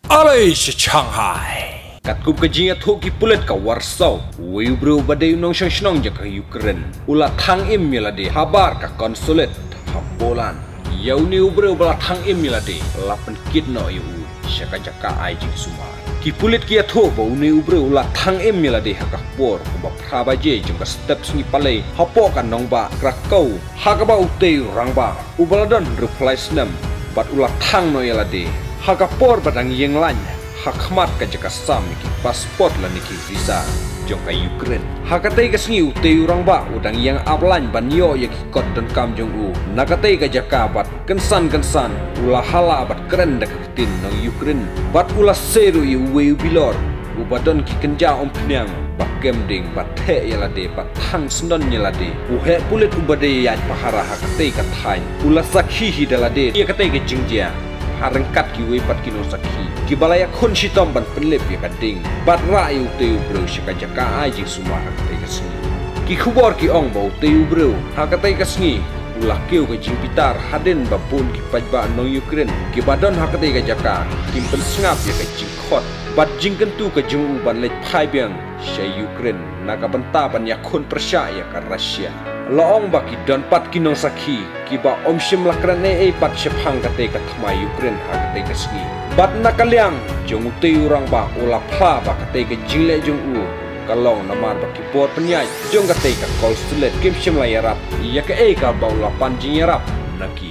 Alay si Shanghai. Katkup kajinga thoki pulet ka Warsaw. Wiu bro badai nong shnong ja ka Ukraine. Ula thang im milade habar ka consulate ha Poland. Yau ni bro bala thang im milade lapan kit no yu shaka jaka ai jing suma. Ki pulet ki atho ba uni bro ula thang im milade ha ka por ko ba phaba je jong ka steps ni palai ha po ka nong ba Krakow ha ka ba utei rangba ubaladon replace nam bat ula thang no yalade ha ka por badang yeng lan hakmat ka jaka sam ki pasport la niki visa jong ka Ukraine hakatei ka sngi utei urang ba udang yang ablan banyo ya ki kot dan kam jong u nakatei ka jaka bat kensan ula hala bat keren dak tin nang Ukraine bat ula seru yu we bilor ubadon ki kenja om pnyang bat kemding bat the yalade bat thang sndon yalade u he pulet ubade ya pahara hakatei ka thain ula sakhi hidalade ya katei ka jingjia harengkat ki we pat kino sakhi ki balaya khon sitom ban penlep ya kading bat ra yu teu bro shika jaka ai jing suma hakatei ka sni ki khubor ki ong bau teu bro hakatei ka sni ulah keu ka jing pitar haden babun ki pajba no Ukraine ki badon hakatei ka jaka kim pen sngap ya ka jing khot bat jing kentu ka jing u ban lech phai biang sha Ukraine naga banta ban ya khon persya ya ka Russia loong baki don pat kinong sakhi kiba omshim lakrane e pat shephang kate ka thma Ukraine ha kate ka sni bat nakalyang jong te urang ba ula phla ba kate ka jingle jong u kalong namar baki por penyai jong kate ka consulate kim shim la yarap ya ka e ka ba ula pan jing yarap naki